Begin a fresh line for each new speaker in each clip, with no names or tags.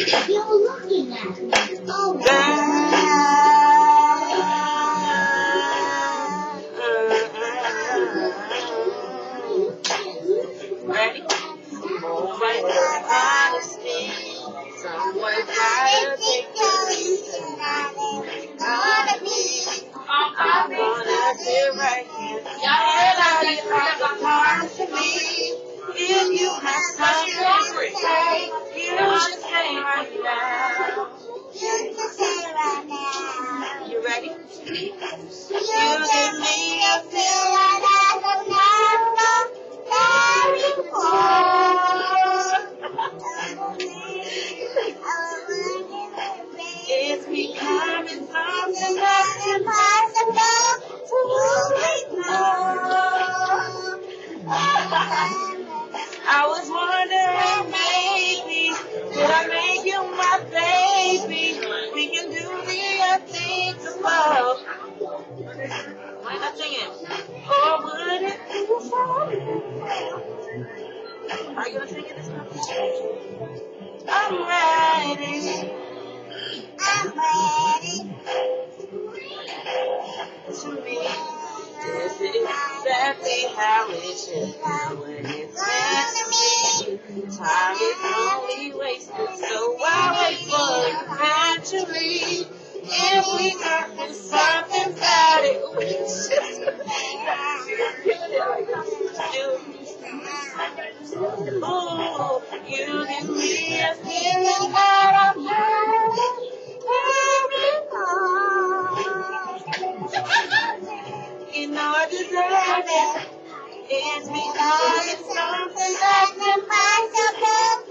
You're looking at me. Oh,
ready? More right for honesty. Someone gotta take the reason I'm gonna sit right here. And I get right the part to me. If you have something to say, you should say right now. You ready? You give me a feeling I have never before. It's becoming something that's impossible to ignore. I was wondering, maybe, did I make you my baby? We can do the unthinkable. Why not singing? Or would it be so? Are you gonna sing it this time? I'm ready. I'm ready. To me, this is exactly how it should be when it's meant to be. Time is only wasted, so I wait for it eventually. If we got to something about it, ooh, you give me a feeling that I've never before. You know I deserve it. It's because it's something that's impossible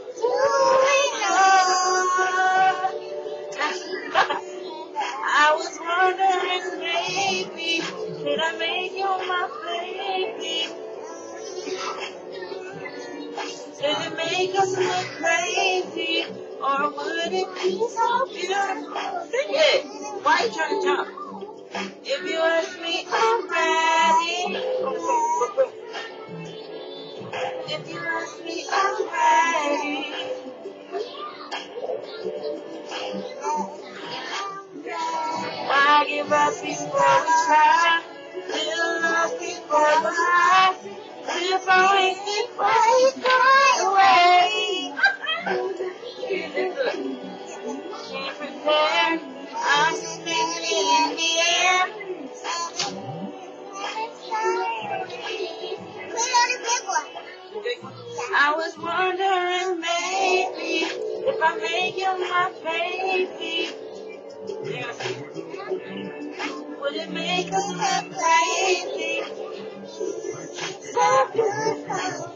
to ignore. I was wondering, maybe, did I make you my baby? Did it make us look crazy? Or would it be so beautiful? Sing it! Why are you trying to jump? If you ask me, I'm ready. If you ask me, I'm ready. Why give up before we try? Little love before the high. If I wait before you fly away. Can't prepare. I'm standing in the air. I was wondering, maybe, if I make you my baby, would it make us look crazy? So beautiful.